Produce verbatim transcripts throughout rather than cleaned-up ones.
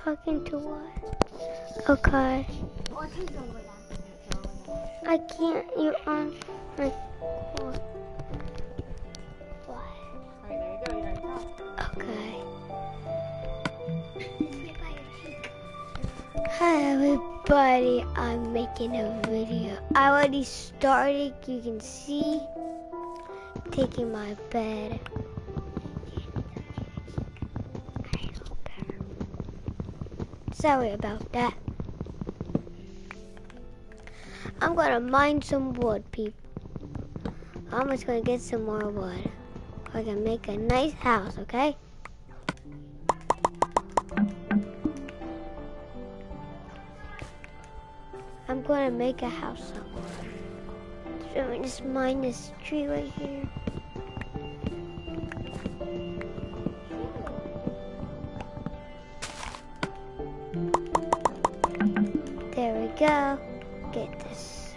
talking to what? Okay. I can't. You're on my cord. What? Alright, there you go. You gotta talk. Okay. Hi everybody. I'm making a video. I already started. You can see. Taking my bed. Sorry about that. I'm gonna mine some wood, people. I'm just gonna get some more wood. I can make a nice house, okay? I'm gonna make a house somewhere. So let me just mine this tree right here. There we go. Get this.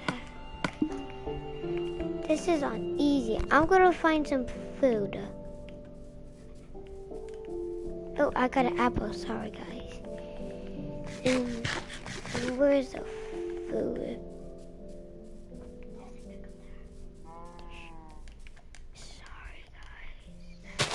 This is on easy. I'm gonna find some food. Oh, I got an apple. Sorry, guys. And, and where's the food? Sorry, guys.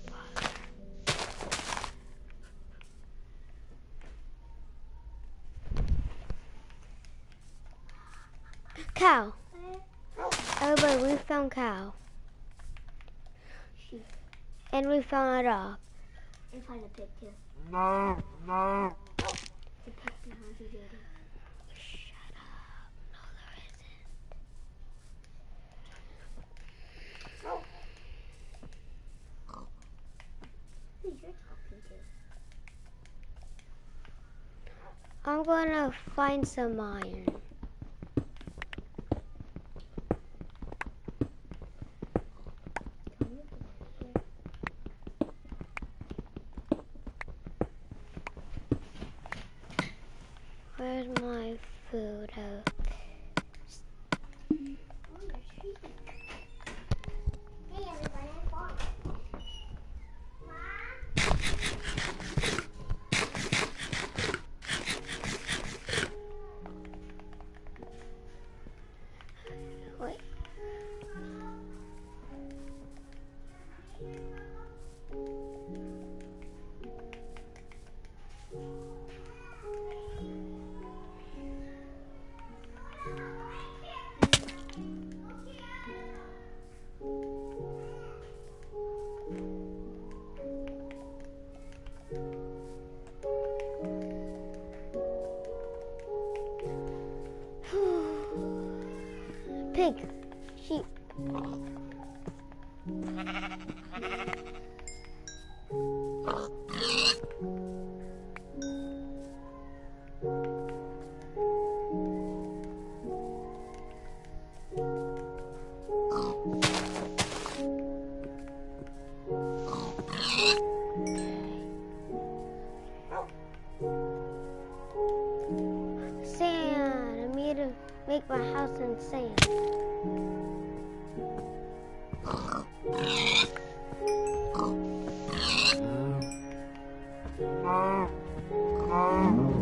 Cow. Everybody, we found cow. Sheep. And we found a dog. And find a pig too. No, no. The pig behind you, Daddy. Shut up. No, there isn't. Who's you're talking to? I'm gonna find some iron. Where's my food? Oh. Hey everybody, I'm fine. Wait. Pig, sheep. Sand. I need to make my house in sand. No, no.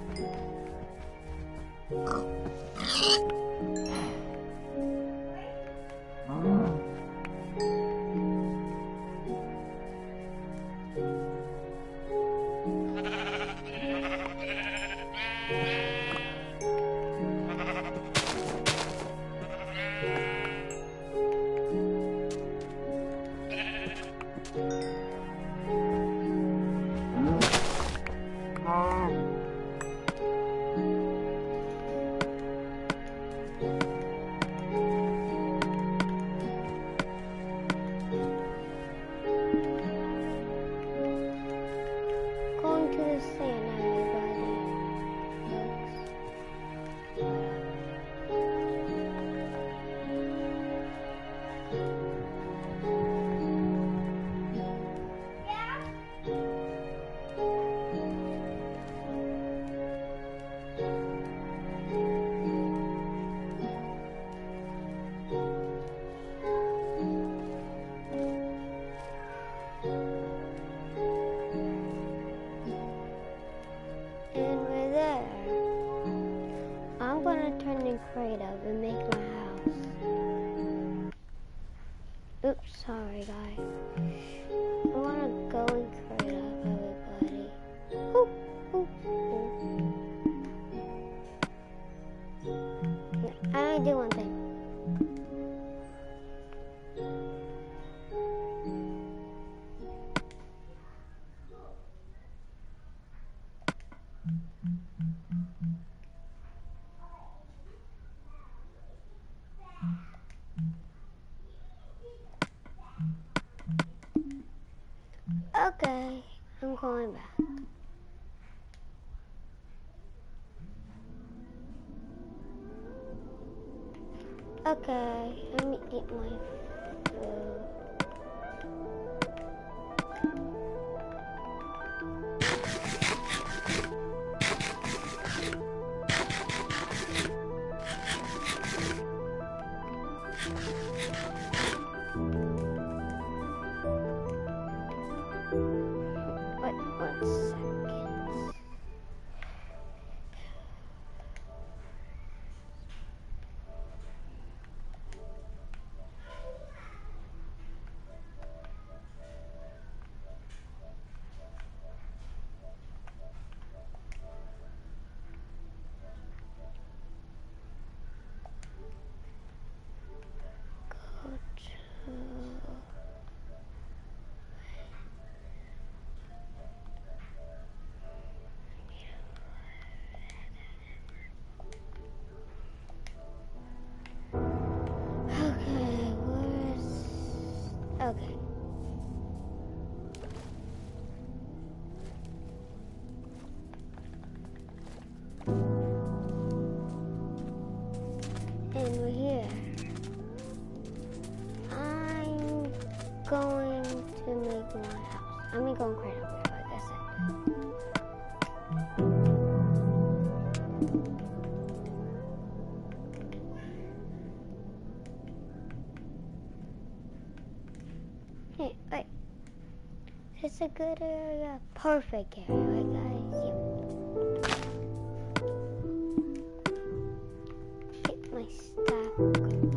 Going to the sand, everybody. in creative and make my house. Oops, sorry guys. I wanna go in creative, everybody. Ooh, ooh, ooh. I only do one thing. Okay, I'm going back. Okay, let me eat my food. Wait, one second. Go to... Okay, where's... Okay. And we're here. I'm going to make my house. I'm gonna go and create up there, like I said. Hey, wait. It's a good area. Perfect area, right guys? Yep. Get my stack of wood.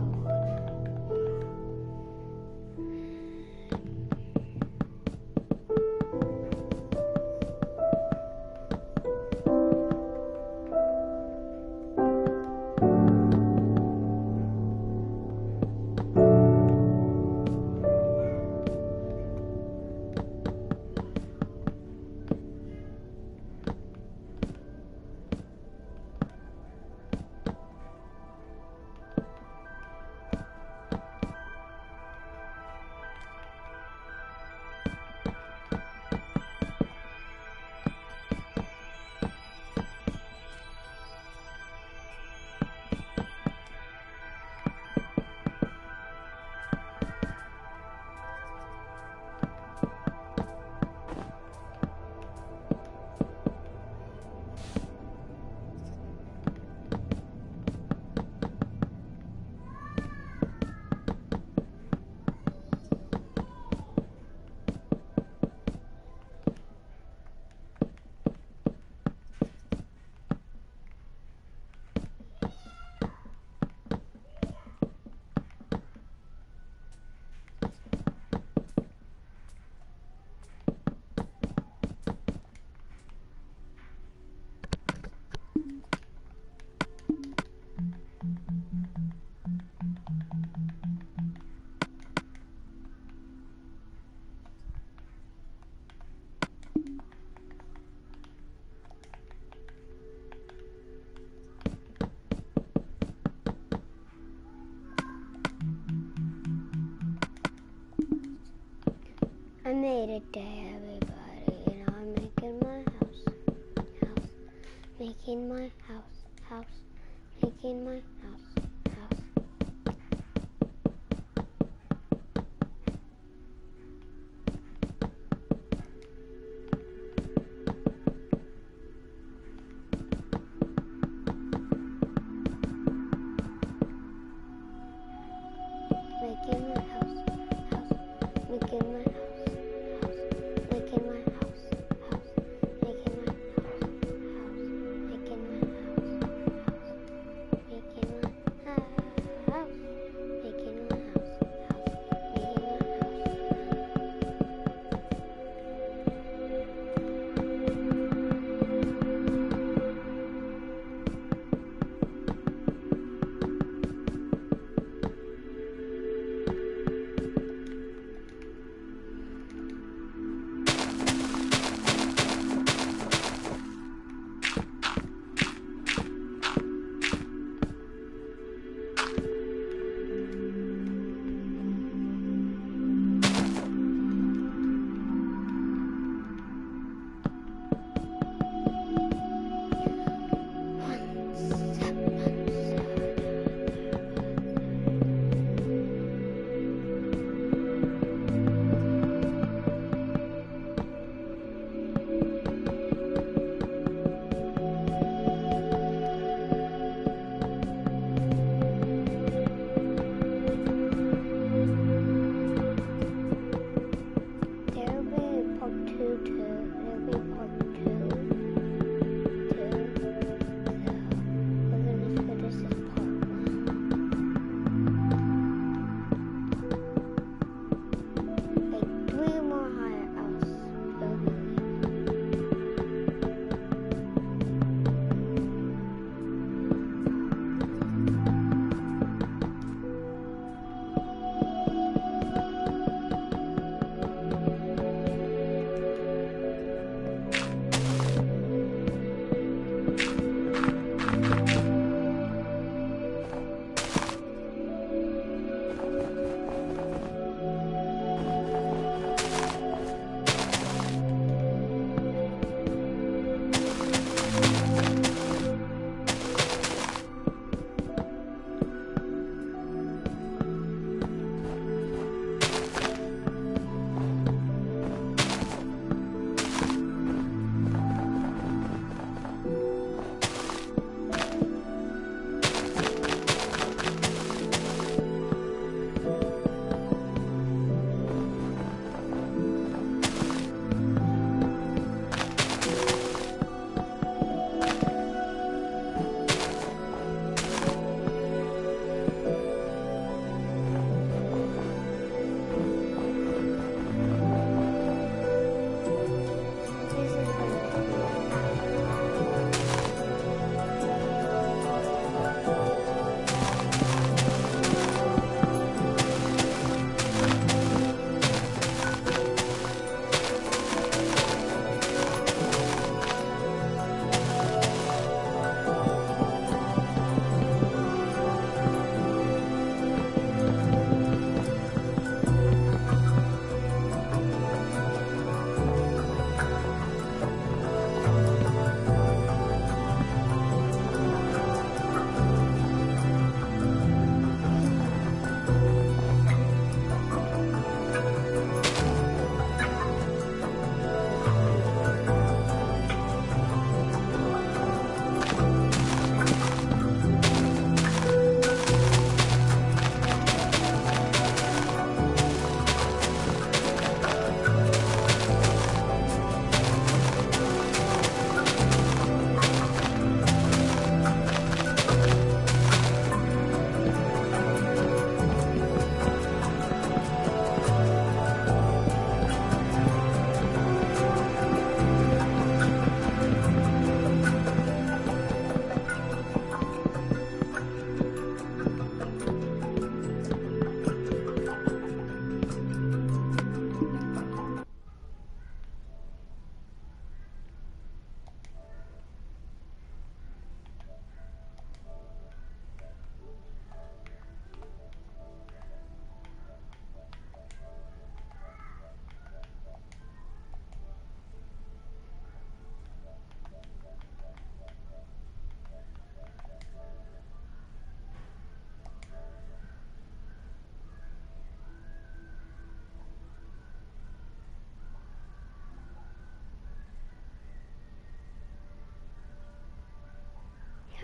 I made a day, everybody. You know, I'm making my house, house, making my house, house, making my house, house. Making my house, house, making my house. Making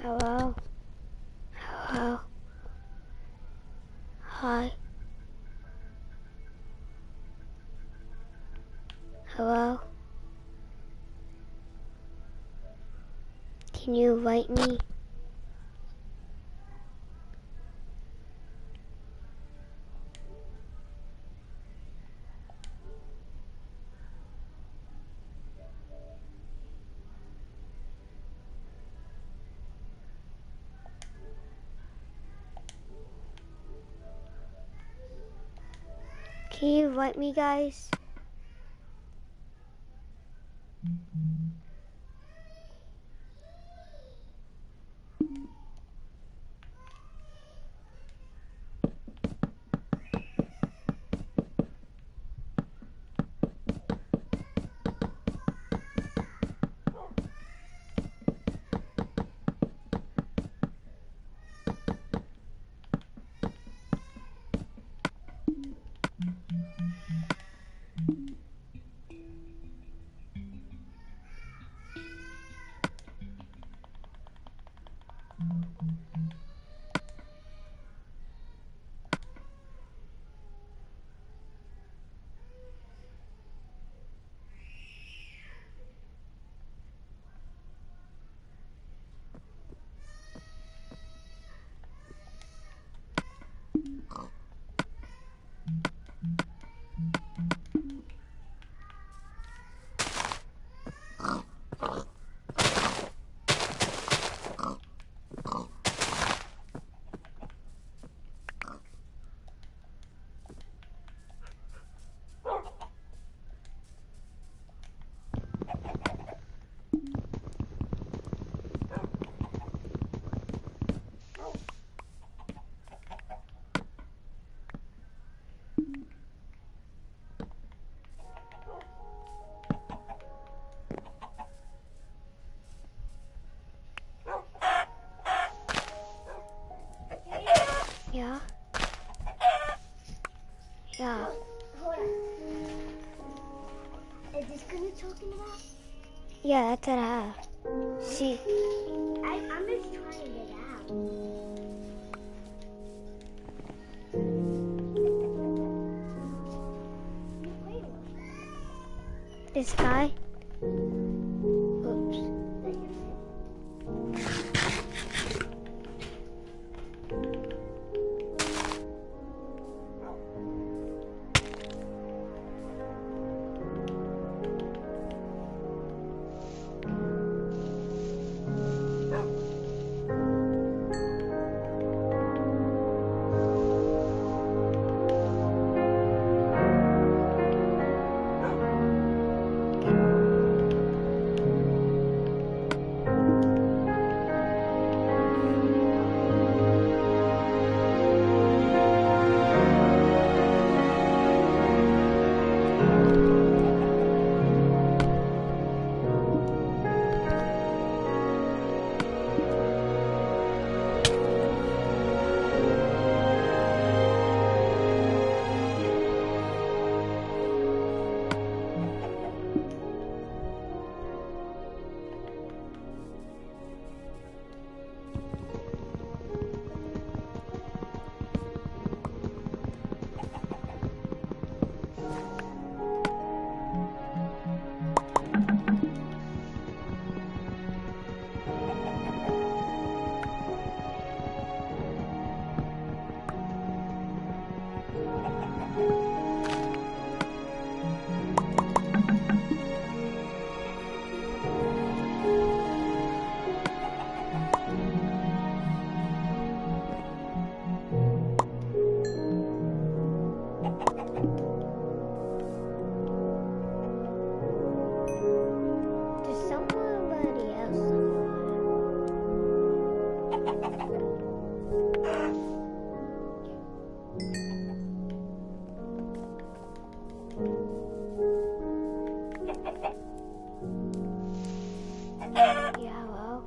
Hello? Hello? Hi? Hello? Can you invite me? Can you invite me, guys? Yeah? Yeah. Hold on. Is this good you're talking about? Yeah, that's what I have. See? I, I'm just trying to get out. You play with This guy? Oops. There's somebody else somewhere. Yeah, hello?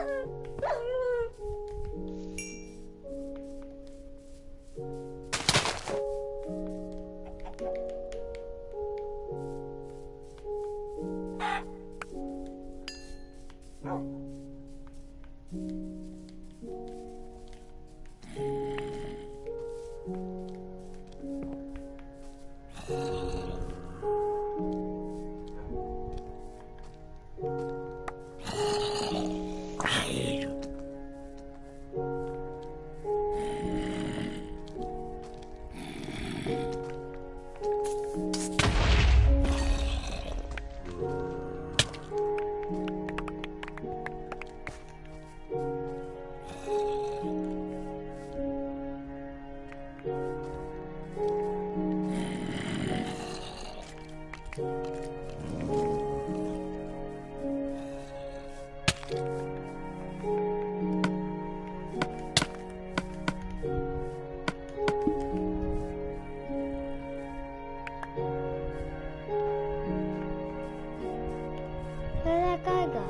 Where'd that guy go?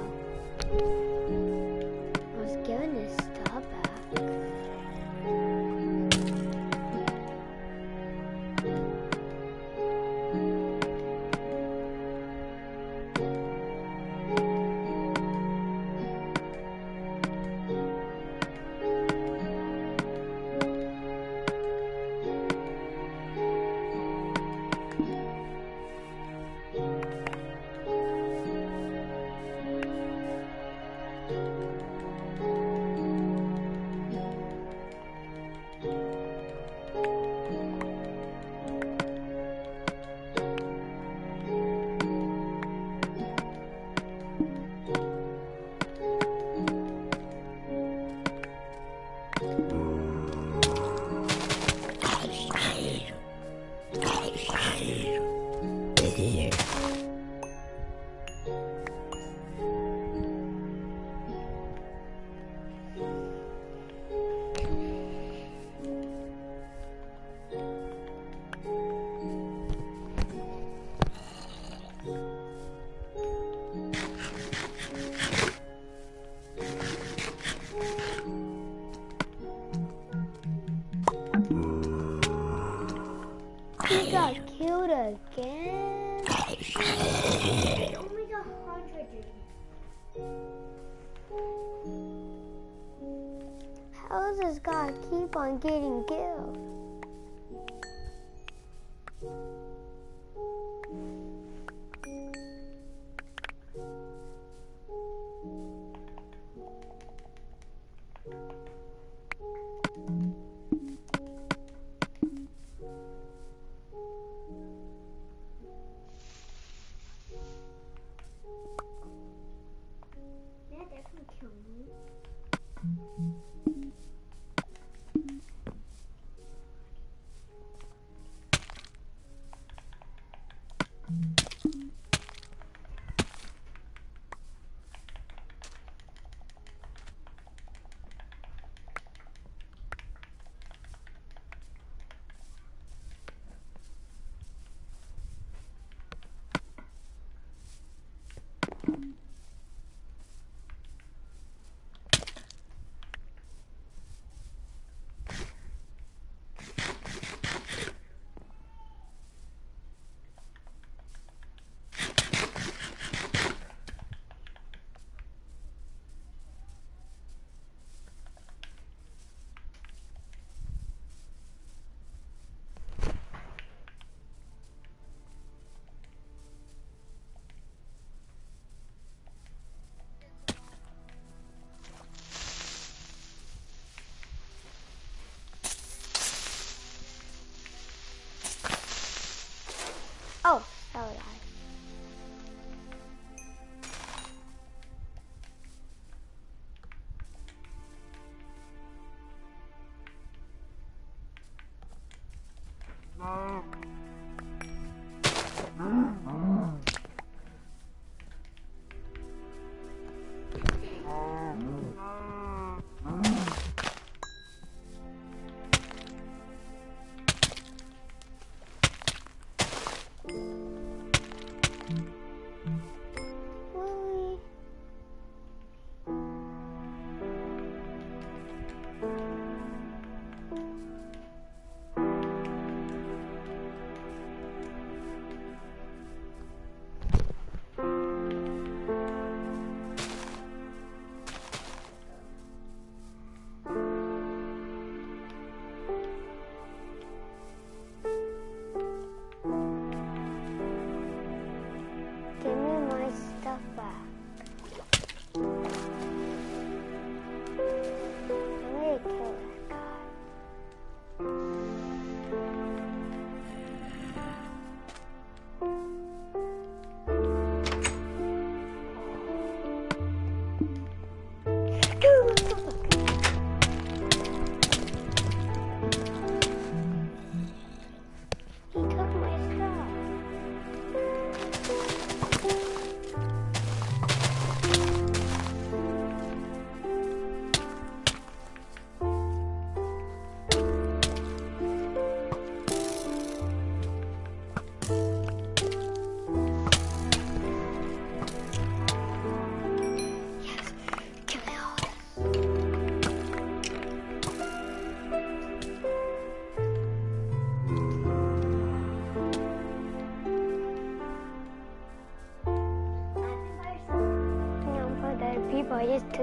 I was giving his stuff back. He got killed again. Only a hundred. How does this guy keep on getting killed? Yeah, that can kill me.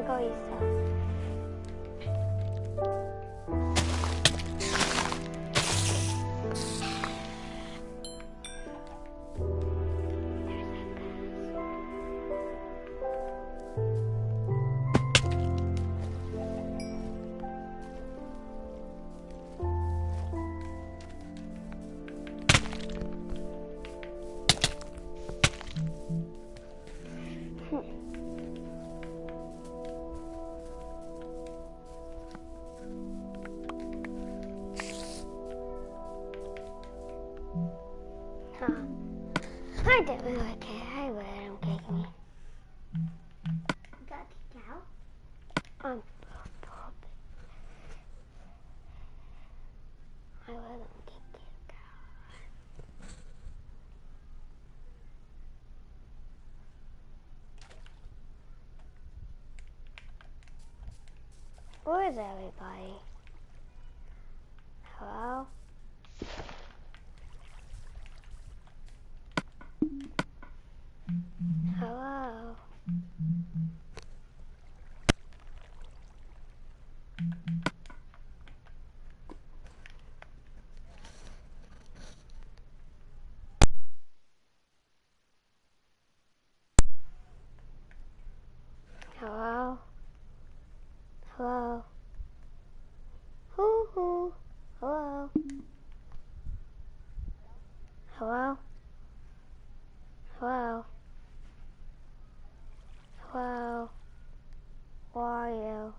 gonna go eat stuff. Huh. I didn't really care. I really don't kick me. You got kicked out? Um, I really don't get kicked out. Where is everybody? Hello? Hello? Hello? Hello? Hoo hoo. Hello? Hello? Hello? Hello? Where are you?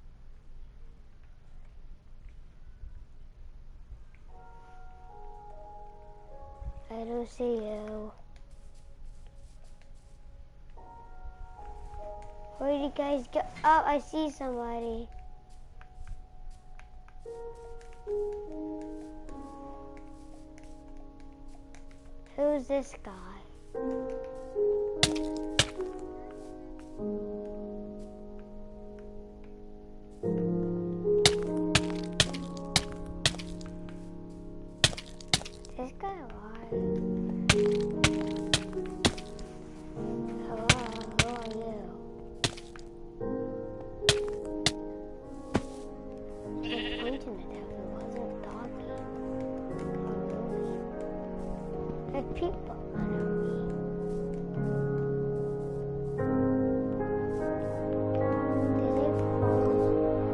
I don't see you. Where did you guys go? Oh, I see somebody. Who's this guy? This guy alive? Hello, who are you? Pointing at him, he wasn't talking. There's people under me. Did they fall?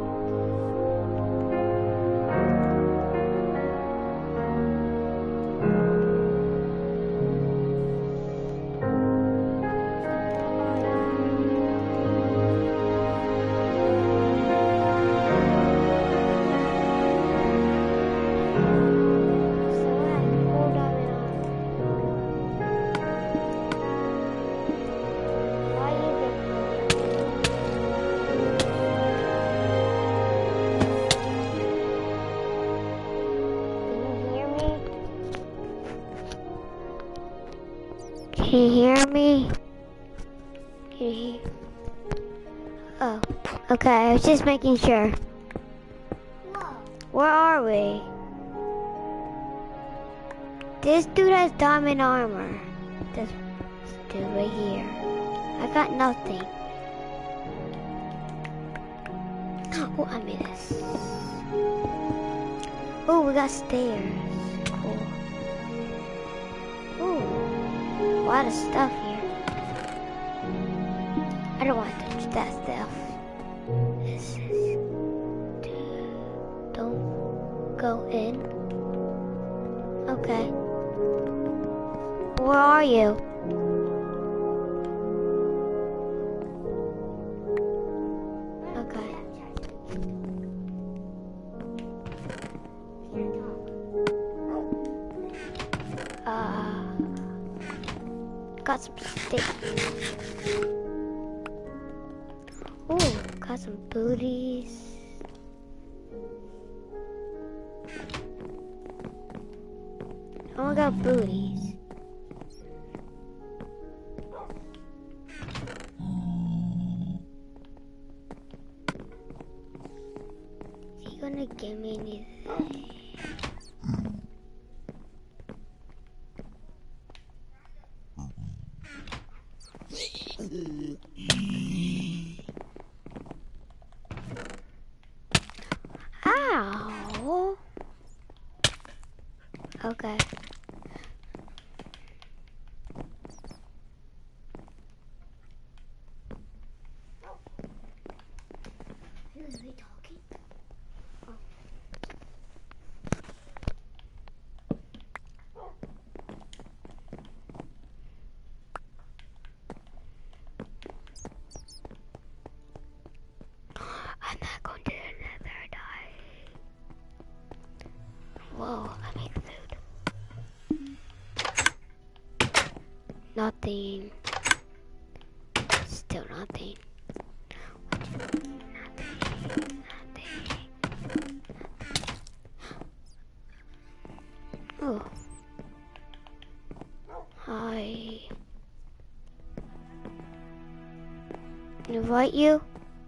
Can you hear me? Can you hear? Oh, okay. I was just making sure. Whoa. Where are we? This dude has diamond armor. This dude right here. I got nothing. Oh, I made this. Oh, we got stairs. Cool. Ooh. A lot of stuff here. I don't want to touch that stuff. This is... Don't go in. Okay. Where are you? Okay. Uh... Got some steak. Ooh, got some booties. Oh, I got booties. Is he gonna give me anything? Okay. Who is we talking? I'm not going to the nether die. Whoa, I make food. Nothing. Still nothing. Nothing. Nothing. Oh. Hi. Invite you?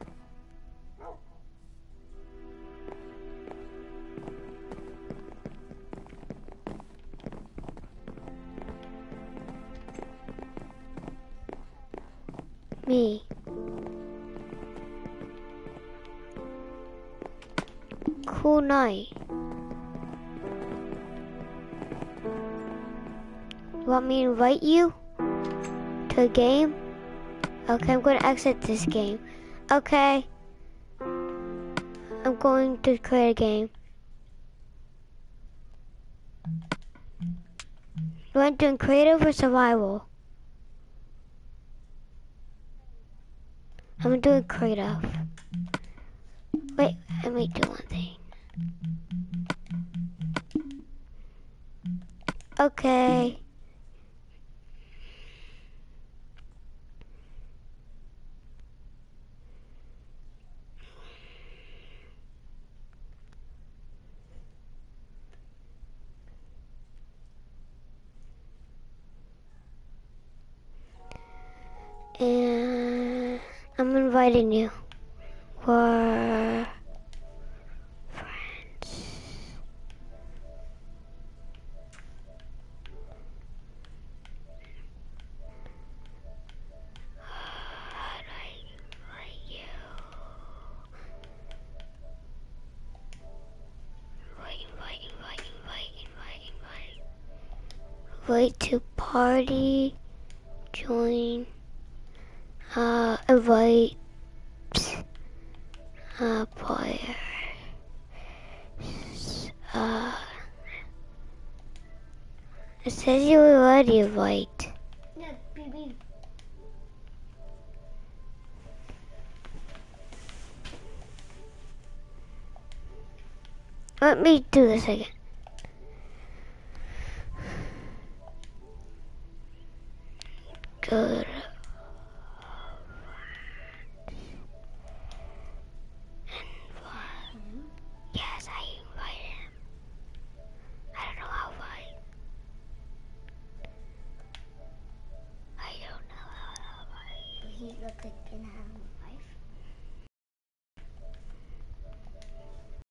Me. Cool night. You want me to invite you to a game? Okay, I'm going to exit this game. Okay. I'm going to create a game. You want to do creative or survival? I'm doing creative. Wait, let me do one thing. Okay. And I'm inviting you. For friends. How do I invite you? Invite, invite, invite, invite, invite, invite. Invite to party. Join. Uh, invite. Uh, player. Uh, it says you already invite. No, B B. Let me do this again. Good. Yes, I invited him. I don't know how to invite. I don't know how to invite. He's looking at him.